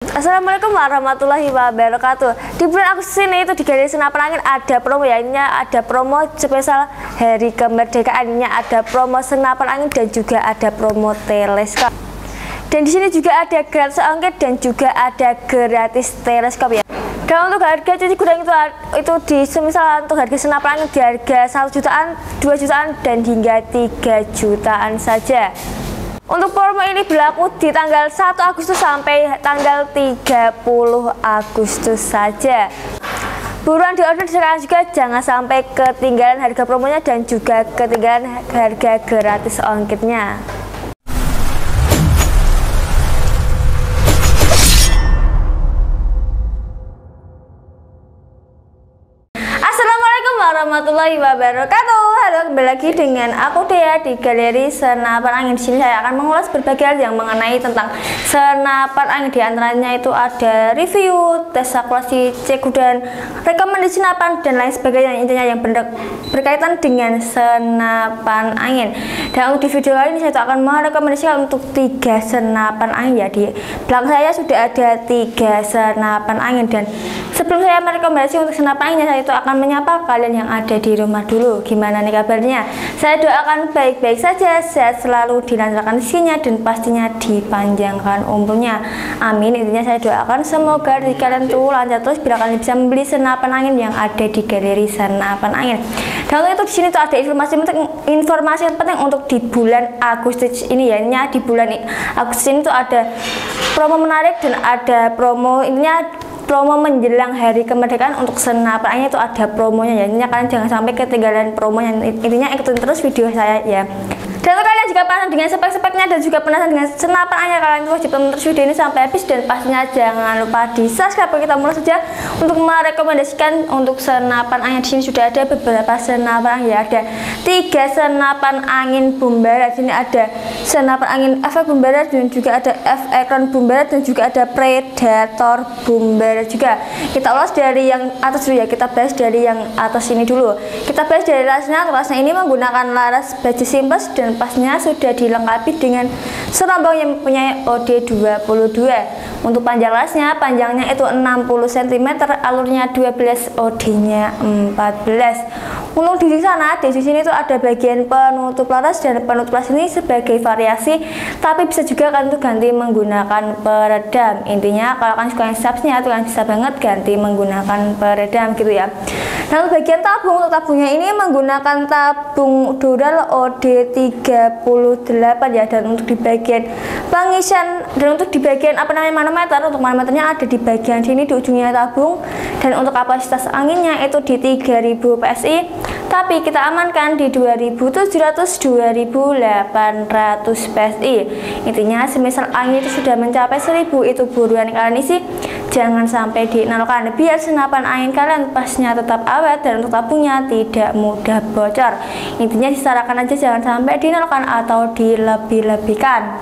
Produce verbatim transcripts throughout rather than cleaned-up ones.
Assalamualaikum warahmatullahi wabarakatuh. Di bulan Agustus ini itu di Galeri Senapan Angin ada promo ya, ini ada promo spesial Hari Kemerdekaan, ini ada promo senapan angin dan juga ada promo teleskop. Dan di sini juga ada gratis ongkir dan juga ada gratis teleskop ya. Dan untuk harga cuci gudang itu itu di semisal untuk harga senapan angin di harga satu jutaan, dua jutaan dan hingga tiga jutaan saja. Untuk promo ini berlaku di tanggal satu Agustus sampai tanggal tiga puluh Agustus saja. Buruan di order sekarang juga, jangan sampai ketinggalan harga promonya dan juga ketinggalan harga gratis ongkirnya. Assalamualaikum warahmatullahi wabarakatuh. Halo, kembali lagi dengan aku Dea di Galeri Senapan Angin. Di sini saya akan mengulas berbagai hal yang mengenai tentang senapan angin. Di antaranya itu ada review, tes akurasi, cek dan rekomendasi senapan dan lain sebagainya. Intinya yang berkaitan dengan senapan angin. Dan untuk di video kali ini saya akan merekomendasikan untuk tiga senapan angin ya. Di belakang saya sudah ada tiga senapan angin, dan sebelum saya merekomendasi untuk senapan angin, saya itu akan menyapa kalian yang ada di rumah dulu. Gimana nih kabarnya? Saya doakan baik-baik saja, sehat selalu, dilancarkan rezekinya dan pastinya dipanjangkan umurnya. Amin. Intinya saya doakan semoga di kalian tuh lancar terus bila kalian bisa membeli senapan angin yang ada di Galeri Senapan Angin. Dan untuk itu di sini tuh ada informasi penting, informasi penting untuk di bulan Agustus ini ya. Ini di bulan Agustus ini tuh ada promo menarik dan ada promo intinya promo menjelang Hari Kemerdekaan. Untuk senapan angin itu ada promonya ya. Intinya kalian jangan sampai ketinggalan promonya. Intinya ikutin terus video saya ya. Dan untuk kalian jika penasaran dengan spek-speknya dan juga penasaran dengan senapan angin, kalian itu wajib tonton terus video ini sampai habis, dan pastinya jangan lupa di subscribe. Kita mulai saja untuk merekomendasikan untuk senapan angin. Di sini sudah ada beberapa senapan angin ya. Ada tiga senapan angin Bumbara. Di sini ada senapan angin efek Bumbara dan juga ada F-Ekran Bumbara dan juga ada Predator Bumbara juga. Kita ulas dari yang atas dulu ya. Kita bahas dari yang atas ini dulu. Kita bahas dari lasnya. Lasnya ini menggunakan laras baja simples dan pasnya sudah dilengkapi dengan serombong yang mempunyai O D dua puluh dua. Untuk panjang lasnya, panjangnya itu enam puluh sentimeter, alurnya dua belas, O D-nya empat belas. Untuk di sana, di sini tuh ada bagian penutup laras, dan penutup laras ini sebagai variasi, tapi bisa juga kan tuh ganti menggunakan peredam. Intinya kalau kalian suka yang subsnya tuh kan bisa banget ganti menggunakan peredam gitu ya. Nah, untuk bagian tabung, untuk tabungnya ini menggunakan tabung Doral O D tiga puluh delapan ya. Dan untuk di bagian pengisian dan untuk di bagian apa namanya manometer, untuk manometernya ada di bagian sini di ujungnya tabung. Dan untuk kapasitas anginnya itu di tiga ribu P S I, tapi kita amankan di dua ribu tujuh ratus sampai dua ribu delapan ratus P S I. Intinya semisal angin itu sudah mencapai seribu, itu buruan kalian isi, jangan sampai dinolkan biar senapan angin kalian pasnya tetap awet dan untuk tabungnya tidak mudah bocor. Intinya disarankan aja jangan sampai dinolkan atau dilebih-lebihkan.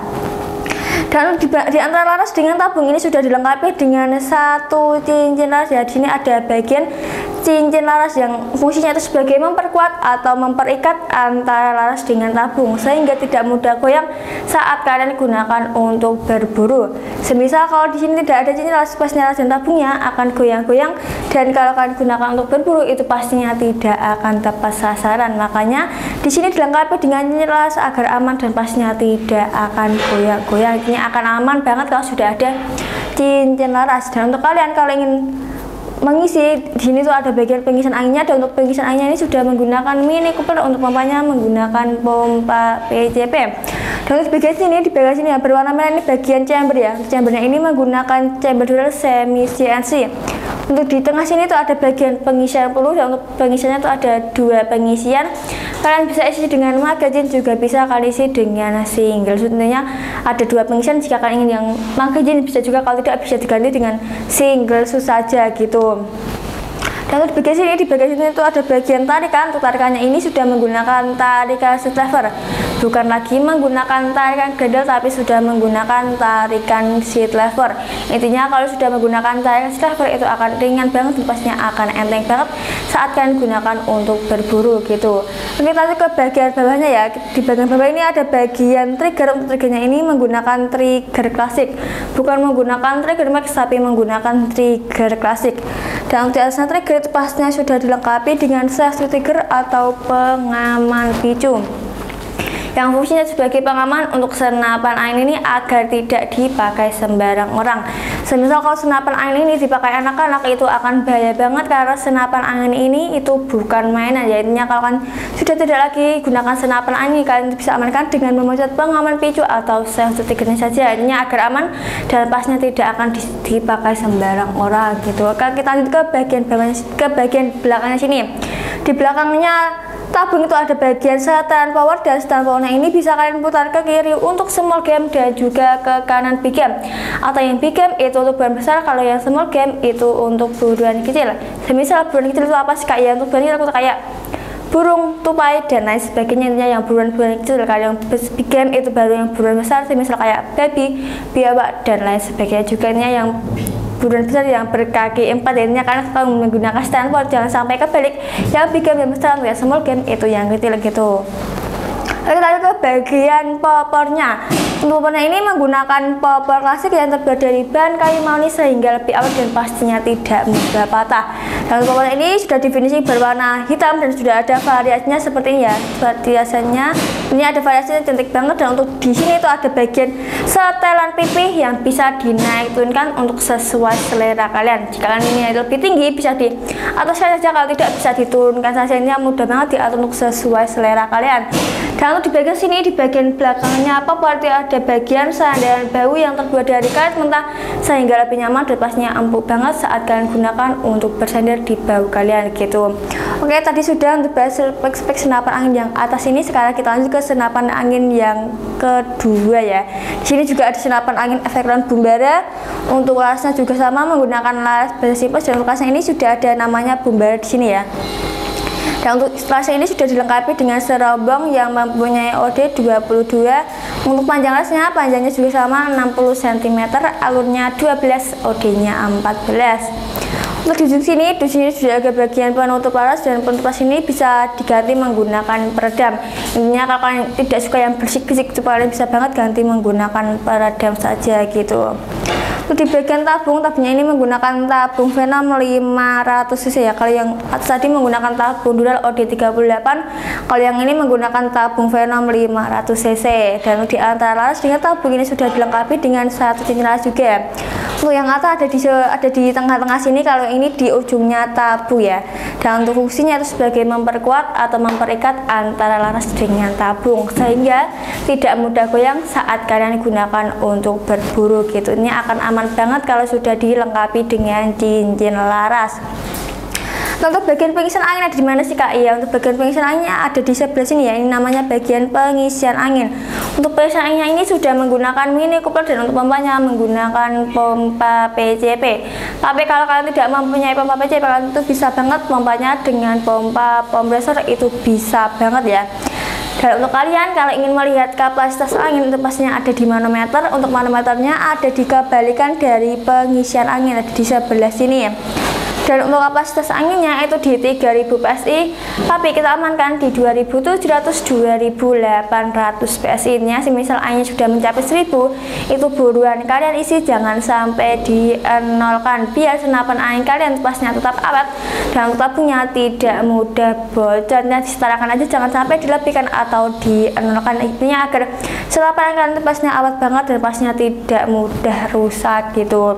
Dan di, di antara laras dengan tabung ini sudah dilengkapi dengan satu cincin laras ya. Di sini ada bagian cincin laras yang fungsinya itu sebagai memperkuat atau memperikat antara laras dengan tabung sehingga tidak mudah goyang saat kalian gunakan untuk berburu. Semisal kalau di sini tidak ada cincin laras, pasnya laras dan tabungnya akan goyang-goyang, dan kalau kalian gunakan untuk berburu itu pastinya tidak akan tepat sasaran. Makanya di sini dilengkapi dengan cincin laras agar aman dan pastinya tidak akan goyang-goyang. Akan aman banget kalau sudah ada cincin laras. Dan untuk kalian kalau ingin mengisi, di sini tuh ada bagian pengisian anginnya, dan untuk pengisian anginnya ini sudah menggunakan Mini Cooper, untuk pompanya menggunakan pompa P C P. Dan untuk bagian sini, di bagian sini yang berwarna merah ini bagian chamber ya. Chambernya ini menggunakan chamber dual semi C N C. Untuk di tengah sini tuh ada bagian pengisian peluru, dan untuk pengisiannya tuh ada dua pengisian. Kalian bisa isi dengan magazine, juga bisa kalian isi dengan single. Sebenarnya ada dua pengisian, jika kalian ingin yang magazine bisa juga, kalau tidak bisa diganti dengan single sus saja gitu. Dan untuk di bagian sini, di bagian sini itu ada bagian tarikan. Untuk tarikannya ini sudah menggunakan tarikan lever. bukan lagi menggunakan tarikan gradle tapi sudah menggunakan tarikan seat lever. Intinya kalau sudah menggunakan tarikan seat lever itu akan ringan banget, pastinya akan enteng banget saat kalian gunakan untuk berburu gitu. Oke, lanjut ke bagian bawahnya ya. Di bagian bawah ini ada bagian trigger. Untuk triggernya ini menggunakan trigger klasik, bukan menggunakan trigger max tapi menggunakan trigger klasik. Dan untuk atasnya trigger itu pastinya sudah dilengkapi dengan safety trigger atau pengaman picu yang fungsinya sebagai pengaman untuk senapan angin ini agar tidak dipakai sembarang orang. Semisal kalau senapan angin ini dipakai anak-anak itu akan bahaya banget, karena senapan angin ini itu bukan mainan ya. Intinya kalau kan sudah tidak lagi gunakan senapan angin, kalian bisa amankan dengan memencet pengaman picu atau safety triggernya saja. Intinya agar aman dan pasnya tidak akan dipakai sembarang orang gitu. Oke, kita lanjut ke bagian bawah, ke bagian belakangnya sini. Di belakangnya tabung itu ada bagian setelan power, dan setelan powernya ini bisa kalian putar ke kiri untuk small game dan juga ke kanan big game. Atau yang big game itu untuk buruan besar, kalau yang small game itu untuk buruan kecil. Semisal buruan kecil itu apa sih kak ya? Untuk buruan kecil kayak burung, tupai dan lain sebagainya. Intinya yang buruan-buruan kecil. Kalau yang big game itu baru yang buruan besar, semisal kayak babi, biawak dan lain sebagainya. Juga ini yang buruan besar yang berkaki empat, intinya karena kalau menggunakan stand power jangan sampai kebalik. Yang big game yang besar, yang small game itu yang kecil gitu. Lalu kita ke bagian popornya. Untuk popornya ini menggunakan popor klasik yang terbuat dari bahan kayu manis sehingga lebih awet dan pastinya tidak mudah patah. Dan popornya ini sudah definisi berwarna hitam dan sudah ada variasinya seperti ini ya. Biasanya ini ada variasinya cantik banget, dan untuk di sini itu ada bagian setelan pipih yang bisa dinaik turunkan untuk sesuai selera kalian. Jika kalian ini lebih tinggi bisa di ataskan saja, kalau tidak bisa diturunkan saja. Ini mudah banget diatur untuk sesuai selera kalian. Dan untuk di bagian sini, di bagian belakangnya popor itu ada bagian sandaran bau yang terbuat dari karet mentah sehingga lebih nyaman dan pastinya empuk banget saat kalian gunakan untuk bersandar di bau kalian gitu. Oke, tadi sudah untuk bahas spek-spek senapan angin yang atas ini. Sekarang kita lanjut ke senapan angin yang kedua ya. Di sini juga ada senapan angin efek round Bumbara. Untuk larasnya juga sama menggunakan laras basic plus, dan larasnya ini sudah ada namanya Bumbara di sini ya. Dan untuk larasnya ini sudah dilengkapi dengan serobong yang mempunyai O D dua puluh dua. Untuk panjang larasnya, panjangnya juga sama enam puluh sentimeter, alurnya dua belas, O D-nya empat belas. Untuk di sini, di sini sudah ada bagian penutup laras, dan penutup laras ini bisa diganti menggunakan peredam. Intinya kalau kalian tidak suka yang bersih-bersih, kalian bisa banget ganti menggunakan peredam saja gitu. Untuk di bagian tabung, tabungnya ini menggunakan tabung Venom lima ratus cc ya. Kalau yang atas tadi menggunakan tabung Dural O D tiga puluh delapan, kalau yang ini menggunakan tabung Venom lima ratus cc. Dan di antara laras dengan tabung ini sudah dilengkapi dengan satu cincin laras juga. Untuk yang atas ada di ada di tengah-tengah sini, kalau ini di ujungnya tabu ya. Dan untuk fungsinya itu sebagai memperkuat atau memperikat antara laras dengan tabung sehingga tidak mudah goyang saat kalian gunakan untuk berburu gitu. Ini akan aman banget kalau sudah dilengkapi dengan cincin laras. Nah, untuk bagian pengisian angin ada di mana sih kak? Iya, untuk bagian pengisian anginnya ada di sebelah sini ya. Ini namanya bagian pengisian angin. Untuk pengisian anginnya ini sudah menggunakan mini coupler, dan untuk pompanya menggunakan pompa P C P. Tapi kalau kalian tidak mempunyai pompa P C P, kalian itu bisa banget pompanya dengan pompa kompresor, itu bisa banget ya. Dan untuk kalian kalau ingin melihat kapasitas angin itu pastinya ada di manometer. Untuk manometernya ada di kebalikan dari pengisian angin, ada di sebelah sini ya. Dan untuk kapasitas anginnya itu di tiga ribu P S I, tapi kita amankan di dua ribu tujuh ratus sampai dua ribu delapan ratus P S I-nya. Semisal anginnya sudah mencapai seribu, itu buruan kalian isi, jangan sampai di-nolkan biar senapan angin kalian pasnya tetap awet dan tabungnya tidak mudah bocornya. Disetarakan aja, jangan sampai dilebihkan atau di-nolkan. Intinya agar senapan angin kalian pasnya awet banget dan pasnya tidak mudah rusak gitu.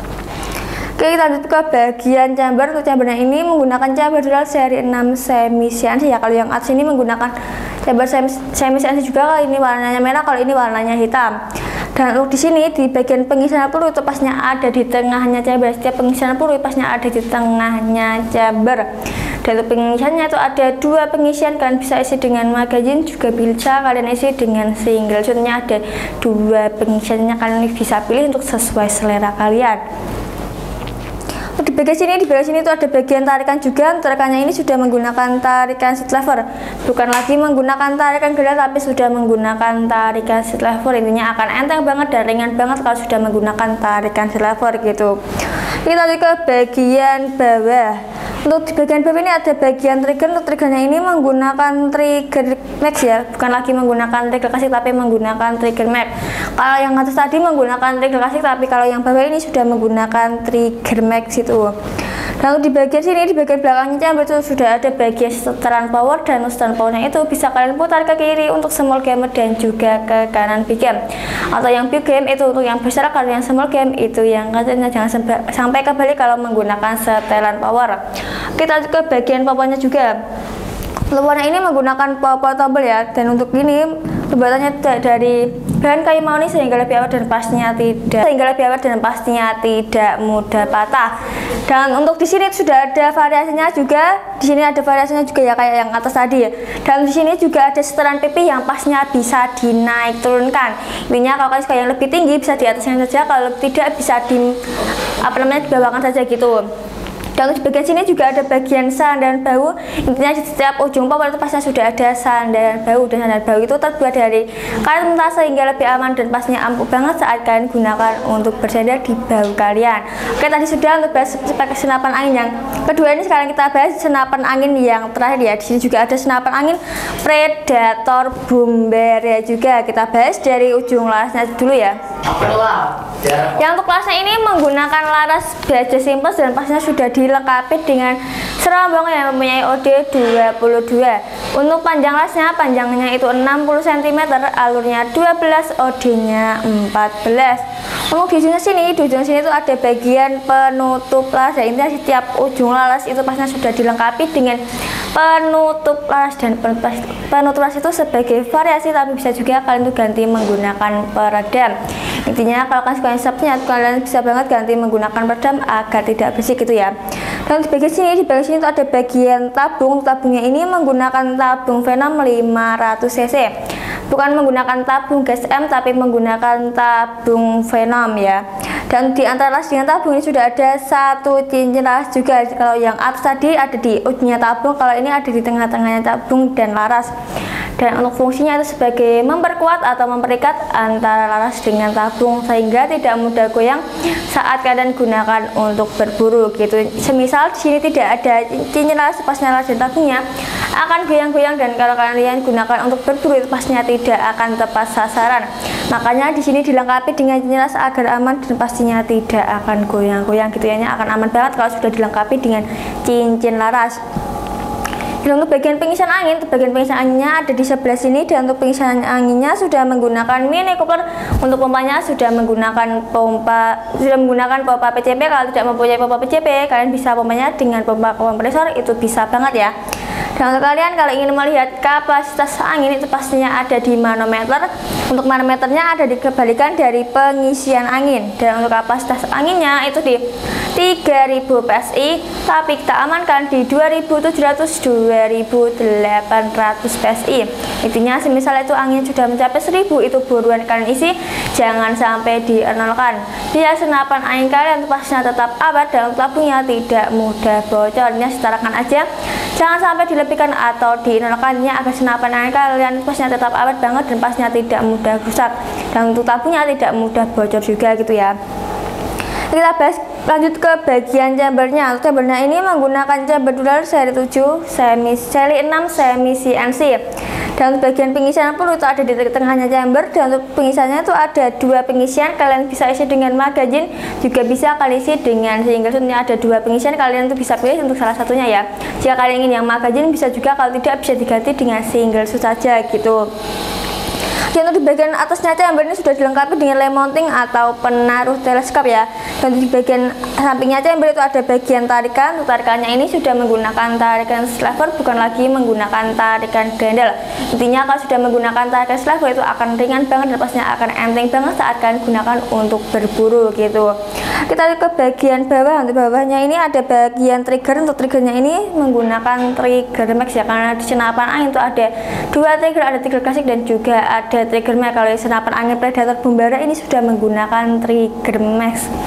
Oke, kita lanjut ke bagian chamber. Untuk chambernya ini menggunakan chamber Dural seri enam semi C N C ya. Kalau yang atas ini menggunakan chamber semi C N C juga. Kalau ini warnanya merah, kalau ini warnanya hitam. Dan untuk di sini di bagian pengisian peluru itu pasnya ada di tengahnya chamber. Setiap pengisian peluru pasnya ada di tengahnya chamber. Dan untuk pengisiannya itu ada dua pengisian, kalian bisa isi dengan magazine, juga bisa kalian isi dengan single shotnya. Ada dua pengisiannya, kalian bisa pilih untuk sesuai selera kalian. Di bagian sini, di bagian sini itu ada bagian tarikan juga. Tarikannya ini sudah menggunakan tarikan seat lever, bukan lagi menggunakan tarikan gear, tapi sudah menggunakan tarikan seat lever. Intinya akan enteng banget dan ringan banget kalau sudah menggunakan tarikan seat lever gitu. Kita lanjut ke bagian bawah. Untuk di bagian bawah ini ada bagian trigger. Untuk triggernya ini menggunakan trigger max ya, bukan lagi menggunakan trigger klasik tapi menggunakan trigger max. Kalau yang atas tadi menggunakan trigger klasik, tapi kalau yang bawah ini sudah menggunakan trigger max itu. Lalu di bagian sini, di bagian belakangnya chamber itu sudah ada bagian seteran power, dan seteran powernya itu bisa kalian putar ke kiri untuk small game dan juga ke kanan big game, atau yang big game itu untuk yang besar, kalau yang small game itu yang kecilnya jangan sampai kebalik kalau menggunakan setelan power. Kita ke bagian popornya juga. Luarnya ini menggunakan popor tombol ya, dan untuk ini pembuatannya dari bahan kayu mauni sehingga lebih awet dan pastinya tidak sehingga lebih awet dan pastinya tidak mudah patah. Dan untuk di sini sudah ada variasinya juga. Di sini ada variasinya juga ya, kayak yang atas tadi ya. Dan di sini juga ada setelan pipi yang pasnya bisa dinaik turunkan. Intinya kalau kalian suka yang lebih tinggi bisa di atasnya saja, kalau tidak bisa di apa namanya dibawahkan saja gitu. Dan di bagian sini juga ada bagian sandaran bahu. Intinya di setiap ujung popor itu pasti sudah ada sandaran bahu, dan sandaran bahu itu terbuat dari karet mentah sehingga lebih aman dan pastinya ampuh banget saat kalian gunakan untuk bersandar di bahu kalian. Oke, tadi sudah untuk bahas pakai senapan angin yang kedua. Ini sekarang kita bahas senapan angin yang terakhir ya. Di sini juga ada senapan angin Predator Bomber ya juga. Kita bahas dari ujung larasnya dulu ya. Yang untuk larasnya ini menggunakan laras baja simple dan pastinya sudah dilengkapi dengan serombong yang mempunyai O D dua puluh dua. Untuk panjang lasnya, panjangnya itu enam puluh sentimeter, alurnya dua belas, O D-nya empat belas. Untuk di ujung sini, di ujung sini itu ada bagian penutup laras. Ya, intinya setiap ujung laras itu pastinya sudah dilengkapi dengan penutup laras, dan penutup laras itu sebagai variasi, tapi bisa juga kalian tuh ganti menggunakan peredam. Intinya kalau kalian suka insapnya, kalian bisa banget ganti menggunakan peredam agar tidak bersih gitu ya. Dan di bagian sini, di bagian sini itu ada bagian tabung. Tabungnya ini menggunakan tabung Venom lima ratus cc, bukan menggunakan tabung gas M tapi menggunakan tabung Venom ya. Dan di antara las dengan tabung ini sudah ada satu cincin laras juga. Kalau yang atas tadi ada di ujungnya tabung, kalau ini ada di tengah-tengahnya tabung dan laras. Dan untuk fungsinya itu sebagai memperkuat atau memperikat antara laras dengan tabung sehingga tidak mudah goyang saat kalian gunakan untuk berburu gitu. Semisal di sini tidak ada cincin laras, pasnya laras dan tabungnya akan goyang-goyang, dan kalau kalian gunakan untuk berburu itu pastinya tidak akan tepat sasaran. Makanya di sini dilengkapi dengan cincin laras agar aman dan pastinya tidak akan goyang-goyang gitu ya. Akan aman banget kalau sudah dilengkapi dengan cincin laras. Dan untuk bagian pengisian angin, untuk bagian pengisian anginnya ada di sebelah sini, dan untuk pengisian anginnya sudah menggunakan mini coupler. Untuk pompanya sudah menggunakan pompa sudah menggunakan pompa P C P. Kalau tidak mempunyai pompa P C P, kalian bisa pompanya dengan pompa kompresor, itu bisa banget ya. Dan untuk kalian kalau ingin melihat kapasitas angin itu pastinya ada di manometer. Untuk manometernya ada di kebalikan dari pengisian angin, dan untuk kapasitas anginnya itu di tiga ribu P S I, tapi kita amankan di dua ribu tujuh ratus dua ribu delapan ratus P S I. Intinya semisal itu angin sudah mencapai seribu, itu buruan kalian isi, jangan sampai dienolkan. Biar senapan angin kalian itu pastinya tetap awet dan tabungnya tidak mudah bocor. Ini setarakan aja, jangan sampai dilebihkan atau dienolkannya agar senapan angin kalian pastinya tetap awet banget dan pastinya tidak mudah rusak, dan untuk tabungnya tidak mudah bocor juga gitu ya. Kita bahas lanjut ke bagian chambernya. Untuk chambernya ini menggunakan chamber dual seri tujuh, semi seri enam, semi C N C. Dan untuk bagian pengisian peluru itu ada di tengahnya chamber, dan untuk pengisiannya itu ada dua pengisian. Kalian bisa isi dengan magazine, juga bisa kalian isi dengan single shoot. Ada dua pengisian, kalian tuh bisa pilih untuk salah satunya ya. Jika kalian ingin yang magazine bisa juga, kalau tidak bisa diganti dengan single shoot saja gitu. Dan untuk di bagian atasnya chamber ini sudah dilengkapi dengan lem mounting atau penaruh teleskop ya. Dan di bagian sampingnya chamber itu ada bagian tarikan. Untuk tarikannya ini sudah menggunakan tarikan lever, bukan lagi menggunakan tarikan grendel. Intinya kalau sudah menggunakan tarikan lever itu akan ringan banget dan pastinya akan enteng banget saat kalian gunakan untuk berburu gitu. Kita lihat ke bagian bawah. Untuk bawahnya ini ada bagian trigger. Untuk triggernya ini menggunakan trigger max ya, karena di senapan angin itu ada dua trigger, ada trigger klasik dan juga ada trigger max. Kalau senapan angin Predator Bomber ini sudah menggunakan trigger max.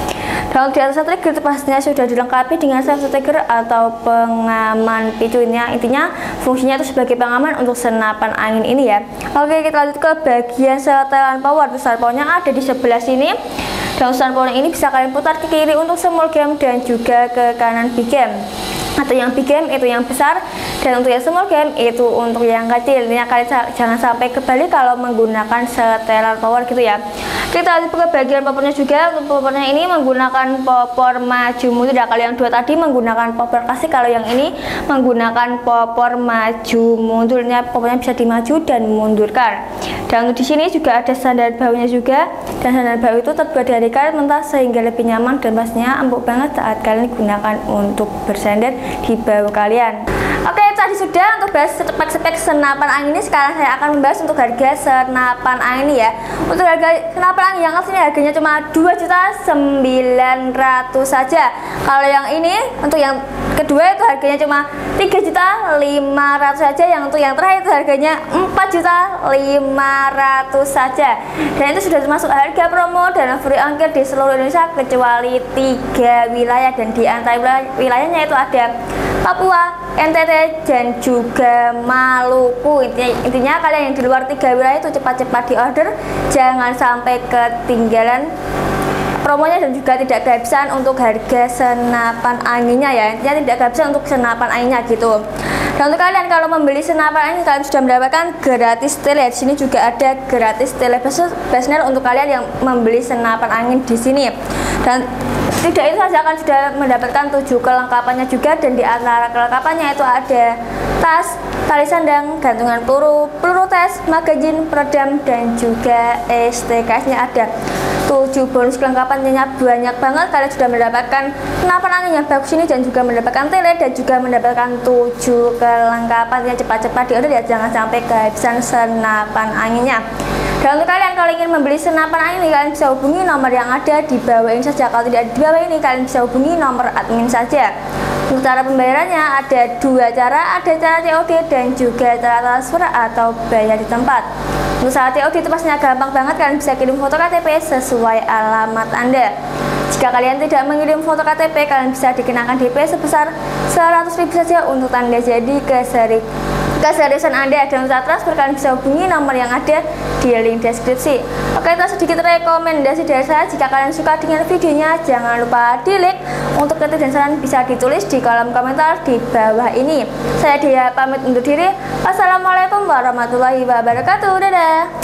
Dan di atas trigger itu pastinya sudah dilengkapi dengan safety trigger atau pengaman picunya. Intinya fungsinya itu sebagai pengaman untuk senapan angin ini ya. Oke, kita lanjut ke bagian setelan power. Setelan powernya ada di sebelah sini. Dan setelan power ini bisa kalian putar ke kiri untuk small game dan juga ke kanan big game. Atau yang big game itu yang besar, dan untuk yang small game itu untuk yang kecil. Ini kalian jangan sampai kebalik kalau menggunakan setelan power gitu ya. Kita lanjut ke bagian popornya juga. Untuk popornya ini menggunakan popor maju mundur. Kalau yang dua tadi menggunakan popor klasik, kalau yang ini menggunakan popor maju mundurnya. Popornya bisa dimaju dan mundurkan. Dan untuk di sini juga ada sandal baunya juga, dan sandal bau itu terbuat dari karet mentah sehingga lebih nyaman dan pastinya empuk banget saat kalian gunakan untuk bersandar di bau kalian. Oke, tadi sudah untuk bahas spek-spek senapan angin ini. Sekarang saya akan membahas untuk harga senapan angin ini ya. Untuk harga senapan angin yang asli harganya cuma dua juta sembilan ratus saja. Kalau yang ini untuk yang kedua itu harganya cuma tiga juta lima ratus saja. Yang untuk yang terakhir itu harganya empat juta lima ratus saja. Dan itu sudah termasuk harga promo dan free ongkir di seluruh Indonesia kecuali tiga wilayah, dan di antara wilayahnya itu ada Papua, N T T, dan juga Maluku. Intinya, intinya kalian yang di luar tiga wilayah itu cepat-cepat di order, jangan sampai ketinggalan promonya dan juga tidak kehabisan untuk harga senapan anginnya ya. Intinya tidak kehabisan untuk senapan anginnya gitu. Dan untuk kalian kalau membeli senapan angin, kalian sudah mendapatkan gratis tele. Di sini juga ada gratis tele Besnel untuk kalian yang membeli senapan angin di sini. Dan tidak itu saja, akan sudah mendapatkan tujuh kelengkapannya juga, dan di antara kelengkapannya itu ada tas, tali sandang, gantungan peluru, peluru tes, magazin, peredam, dan juga S T K-nya ada. tujuh bonus kelengkapannya banyak banget. Kalian sudah mendapatkan senapan angin yang bagus ini dan juga mendapatkan tele dan juga mendapatkan tujuh kelengkapan. Yang cepat-cepat di order ya, jangan sampai kehabisan senapan anginnya. Dan untuk kalian kalau ingin membeli senapan angin ini, kalian bisa hubungi nomor yang ada di bawah ini saja. Kalau tidak di bawah ini, kalian bisa hubungi nomor admin saja. Untuk cara pembayarannya ada dua cara, ada cara C O D dan juga cara transfer atau bayar di tempat. Untuk cara C O D itu pastinya gampang banget, kalian bisa kirim foto K T P sesuai alamat Anda. Jika kalian tidak mengirim foto K T P, kalian bisa dikenakan D P sebesar seratus ribu saja untuk tanda jadi keseri keseriusan Anda. Dan untuk transfer kalian bisa hubungi nomor yang ada di link deskripsi. Oke, itu sedikit rekomendasi dari saya. Jika kalian suka dengan videonya, jangan lupa di like. Untuk kritik dan saran bisa ditulis di kolom komentar di bawah ini. Saya Dia pamit undur diri. Wassalamualaikum warahmatullahi wabarakatuh. Dadah.